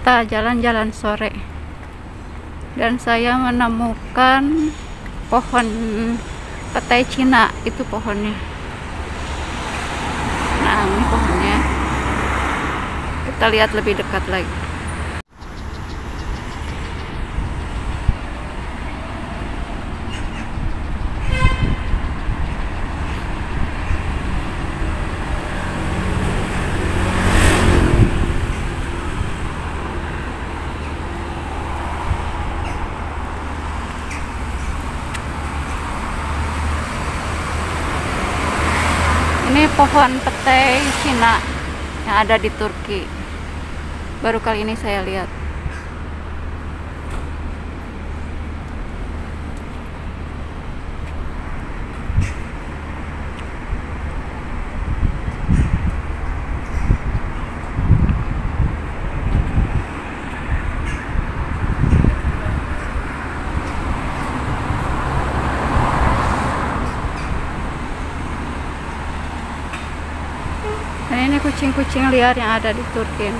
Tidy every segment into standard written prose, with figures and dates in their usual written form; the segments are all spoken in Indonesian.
kita jalan-jalan sore dan saya menemukan pohon petai Cina. Itu pohonnya. Nah, ini pohonnya. Kita lihat lebih dekat lagi. Ini pohon petai Cina yang ada di Turki. Baru kali ini saya lihat. Dan ini kucing-kucing liar yang ada di Turki.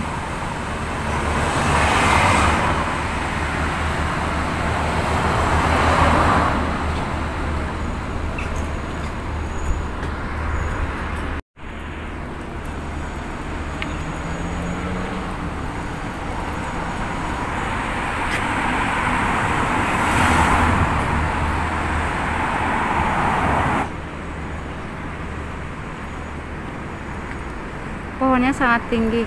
Pohonnya sangat tinggi.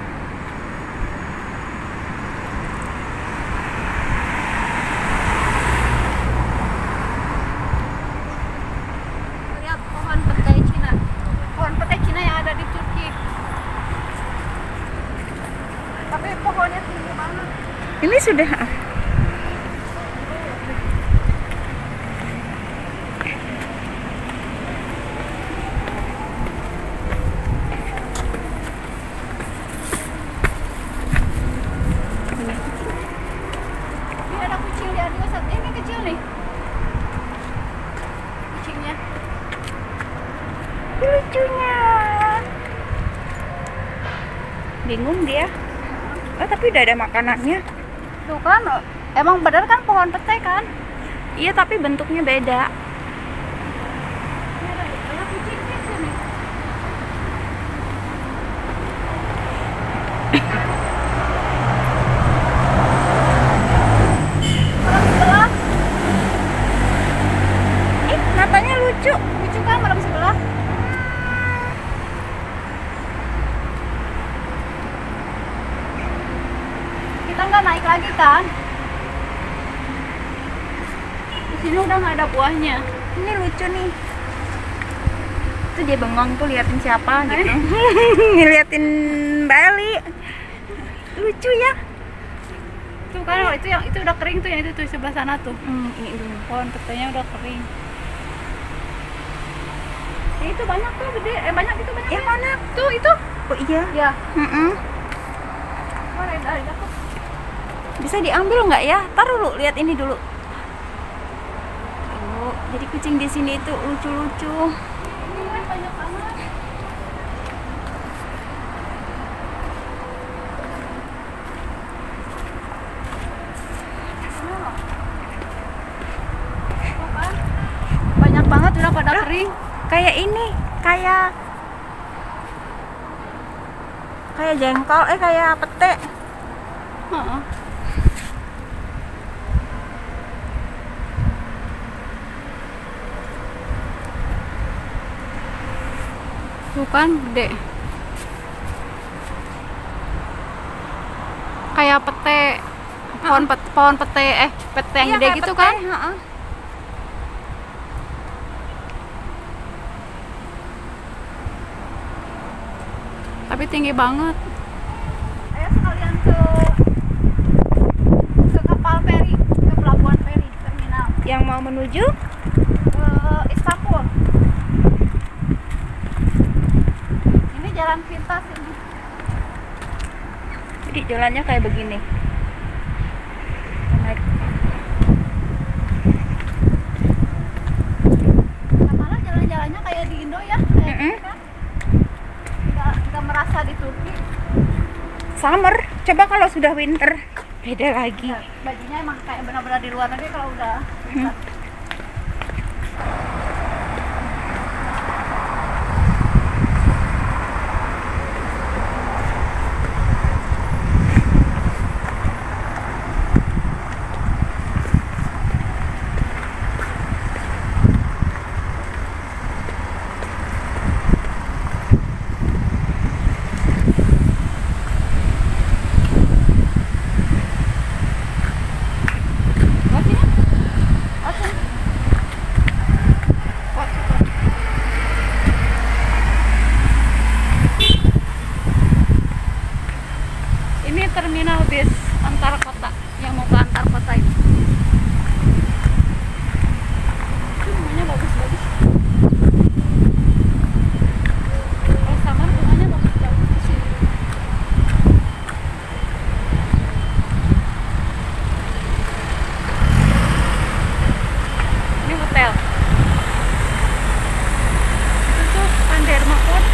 Lihat pohon petai Cina. Pohon petai Cina yang ada di Turki. Tapi pohonnya tinggi banget. Ini sudah lucunya. Bingung dia. Oh, tapi udah ada makanannya. Tuh kan, emang benar kan pohon petai kan? Iya, tapi bentuknya beda. Ada kucing di sini. Sebelah. Matanya lucu. Lucu kan malam sebelah? Kita nggak naik lagi kan? Di sini udah nggak ada buahnya. Ini lucu nih. Itu dia bengong tuh liatin siapa gitu. Ngeliatin Bali. Lucu ya. Tuh kan, itu yang itu udah kering tuh, yang itu tuh sebelah sana tuh. Ini dulu. Pohon petainya udah kering. Itu banyak tuh gede, banyak itu banyak. Yang mana? Tuh itu. Oh iya. Ya. Oh, Dari dapat. bisa diambil nggak ya? Taruh dulu, lihat ini dulu. Tuh, jadi kucing di sini itu lucu-lucu. Ini kan banyak banget. Tuh kan, banyak banget udah pada kering. Kayak ini, kayak jengkol, kayak pete. Heeh. Tuh kan gede. Kayak pete. Pohon pete, pete yang Iya, gede kayak gitu pete, kan? Tapi tinggi banget. Ayo sekalian ke kapal feri, ke pelabuhan feri terminal. Yang mau menuju Ke Istanbul. Ini jalan pintas ini. jadi jalannya kayak begini. Naik. Nah, malah jalan-jalannya kayak di Indo ya, kayak gitu kan. Nggak merasa di Turki. Summer. Coba kalau sudah winter beda lagi. Bajunya emang kayak benar-benar di luar negeri kalau udah terminal bis antar kota yang mau ke antar kota ini. Itu rumahnya bagus-bagus. Kalau Samar rumahnya bagus-bagus di sini. Ini hotel. Itu tuh Panderma Port.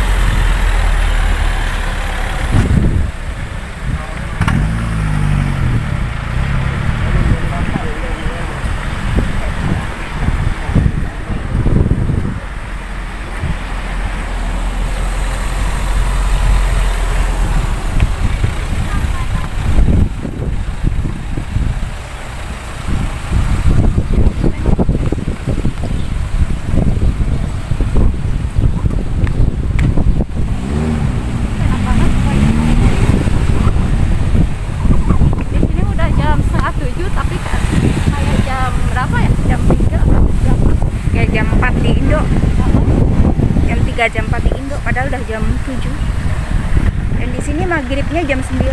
Jam 4 di Indo, padahal udah jam 7. Dan di sini maghribnya jam 9.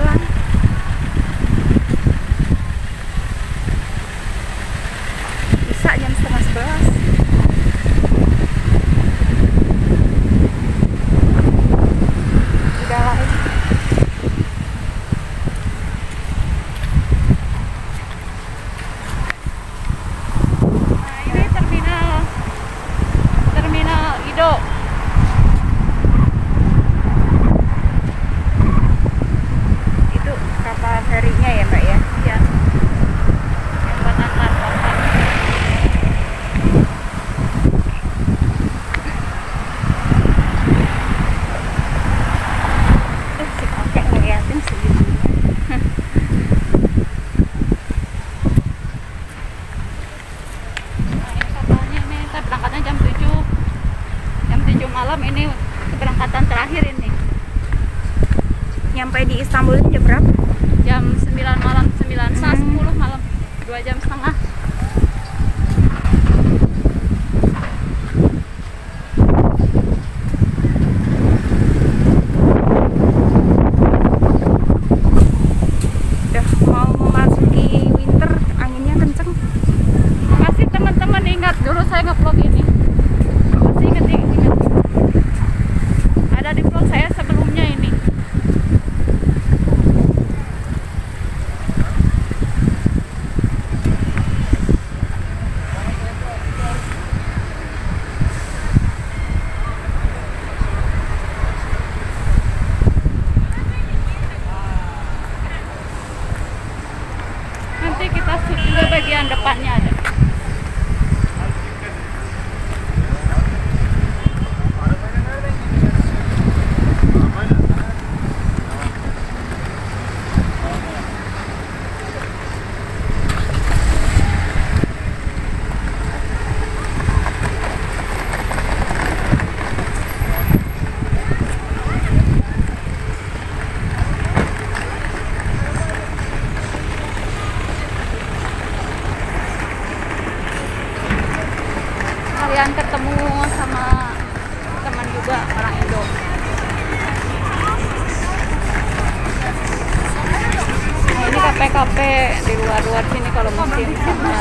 Bisa jam setengah 11. Udah lah. Nah, ini terminal Ido. Ferinya ya Mbak ya? Iya. Yang buat antar kota. Si kakek ngeliatin segini. Nah, ini katanya ini kita berangkatnya jam 7. Jam 7 malam ini keberangkatan terakhir ini. Nyampe di Istanbul jam berapa? Jam 9 malam, 9:30 malam, 2 jam setengah. Udah mau memasuki winter, anginnya kenceng. Masih teman-teman ingat dulu saya nge-vlog ini. Masih ingat. Ada di vlog saya sebelumnya ini. Nanti kita shoot juga bagian depannya ada. Kalian ketemu sama teman juga orang Indo. Nah, ini kafe-kafe di luar-luar sini kalau musim summer.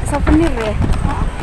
souvenir ya.